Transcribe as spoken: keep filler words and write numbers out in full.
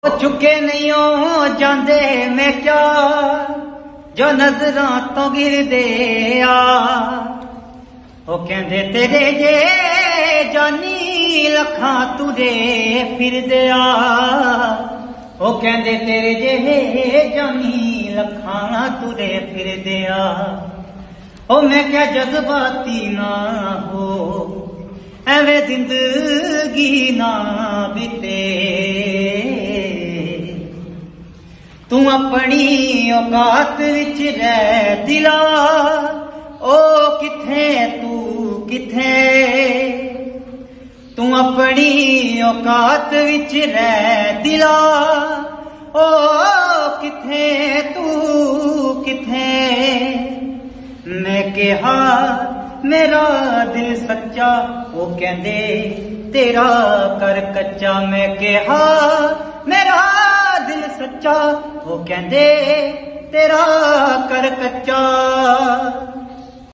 चुके नहीं हो जांदे मैं क्या जो नजरां तो गिरदे आ ओ कहंदे तेरे जे जानी लखां तुरे फिरदे आ ओ कहंदे तेरे जे जानी लखां तुरे फिरदे आ ओ मैं क्या जज्बाती ना हो एवें जिंदगी ना बीते तू अपनी औकात विच रह दिला ओ किथे तू किथे तू अपनी औकात विच रह दिला ओ किथे तू किथे मैं कहा मेरा दिल सच्चा वो कहंदे तेरा कर कच्चा मैं कहा मेरा दिल सच्चा वो कहंदे तेरा कर कच्चा